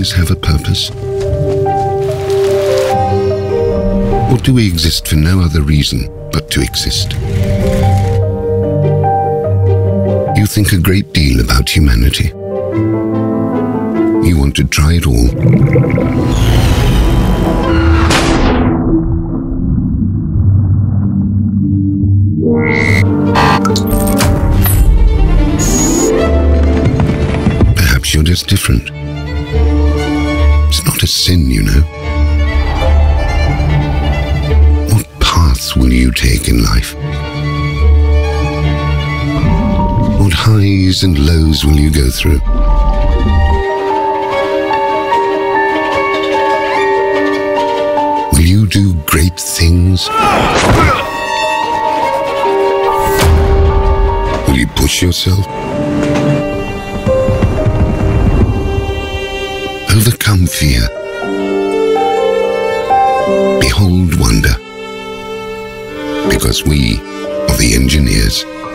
things have a purpose? Or do we exist for no other reason but to exist? You think a great deal about humanity. You want to try it all. Perhaps you're just different. It's not a sin, you know. What paths will you take in life? What highs and lows will you go through? Will you do great things? Will you push yourself? Overcome fear. Behold wonder. Because we are the engineers.